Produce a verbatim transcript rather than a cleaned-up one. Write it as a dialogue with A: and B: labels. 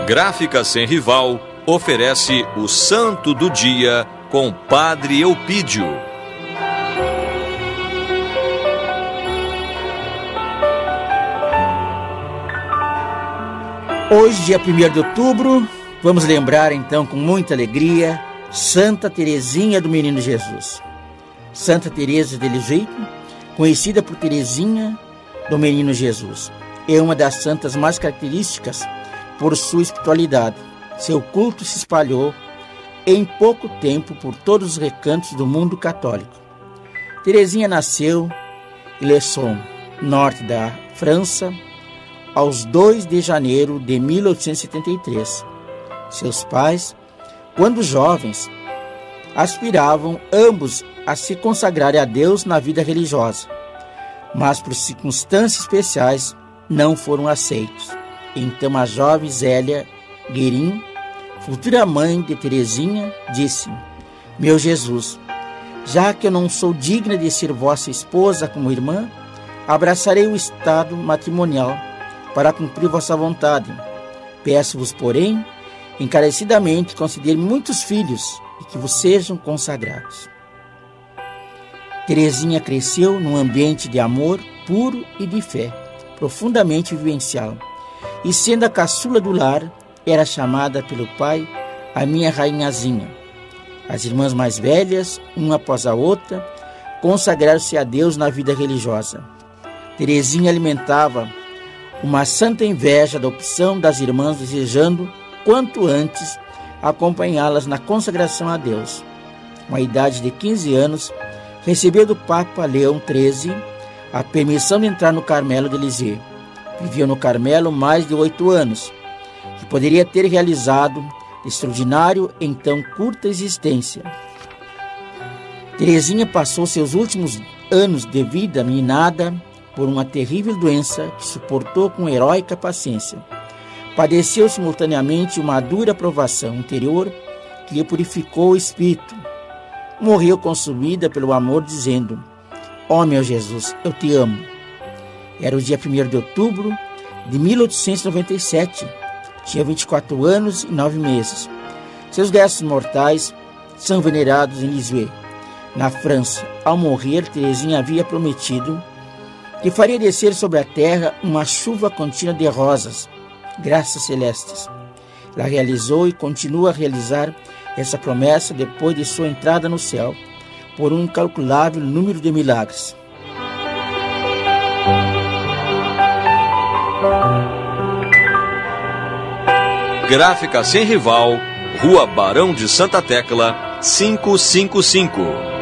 A: Gráfica Sem Rival oferece o Santo do Dia com Padre Eupídio.
B: Hoje, dia primeiro de outubro, vamos lembrar então com muita alegria Santa Teresinha do Menino Jesus. Santa Teresa de Lisieux, conhecida por Teresinha do Menino Jesus, é uma das santas mais características por sua espiritualidade. Seu culto se espalhou em pouco tempo por todos os recantos do mundo católico. Teresinha nasceu em Lesson, norte da França, aos dois de janeiro de mil oitocentos e setenta e três. Seus pais, quando jovens, aspiravam ambos a se consagrarem a Deus na vida religiosa, mas por circunstâncias especiais não foram aceitos. Então a jovem Zélia Guerin, futura mãe de Teresinha, disse: Meu Jesus, já que eu não sou digna de ser vossa esposa como irmã, abraçarei o estado matrimonial para cumprir vossa vontade. Peço-vos, porém, encarecidamente conceder muitos filhos e que vos sejam consagrados. Teresinha cresceu num ambiente de amor puro e de fé, profundamente vivencial, e sendo a caçula do lar, era chamada pelo pai a minha rainhazinha. As irmãs mais velhas, uma após a outra, consagraram-se a Deus na vida religiosa. Teresinha alimentava uma santa inveja da opção das irmãs, desejando, quanto antes, acompanhá-las na consagração a Deus. Com a idade de quinze anos, recebeu do Papa Leão treze a permissão de entrar no Carmelo de Lisieux. Viveu no Carmelo mais de oito anos, que poderia ter realizado de extraordinário em tão curta existência. Teresinha passou seus últimos anos de vida minada por uma terrível doença que suportou com heróica paciência. Padeceu simultaneamente uma dura provação interior que lhe purificou o espírito. Morreu consumida pelo amor, dizendo: Ó meu Jesus, eu te amo. Era o dia primeiro de outubro de mil oitocentos e noventa e sete. Tinha vinte e quatro anos e nove meses. Seus restos mortais são venerados em Lisieux, na França. Ao morrer, Teresinha havia prometido que faria descer sobre a terra uma chuva contínua de rosas, graças celestes. Ela realizou e continua a realizar essa promessa depois de sua entrada no céu, por um incalculável número de milagres.
A: Gráfica Sem Rival, Rua Barão de Santa Tecla, quinhentos e cinquenta e cinco.